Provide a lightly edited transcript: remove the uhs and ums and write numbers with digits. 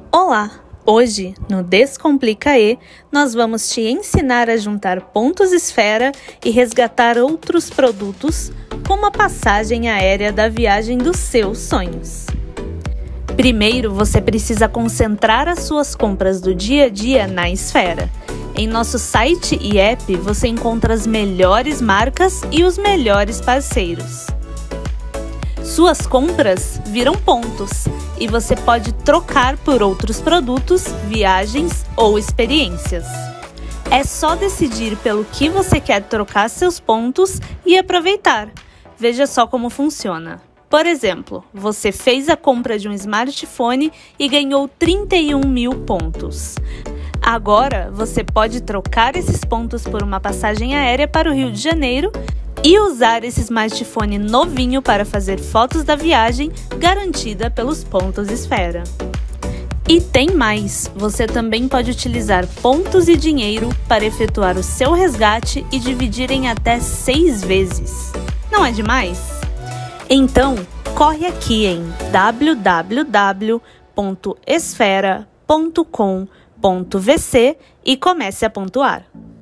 Olá! Hoje, no Descomplica E, nós vamos te ensinar a juntar pontos esfera e resgatar outros produtos como a passagem aérea da viagem dos seus sonhos. Primeiro, você precisa concentrar as suas compras do dia a dia na esfera. Em nosso site e app, você encontra as melhores marcas e os melhores parceiros. Suas compras viram pontos e você pode trocar por outros produtos, viagens ou experiências. É só decidir pelo que você quer trocar seus pontos e aproveitar. Veja só como funciona. Por exemplo, você fez a compra de um smartphone e ganhou 31 mil pontos. Agora, você pode trocar esses pontos por uma passagem aérea para o Rio de Janeiro e usar esse smartphone novinho para fazer fotos da viagem garantida pelos pontos esfera. E tem mais! Você também pode utilizar pontos e dinheiro para efetuar o seu resgate e dividir em até 6 vezes. Não é demais? Então, corre aqui em www.esfera.com.vc e comece a pontuar.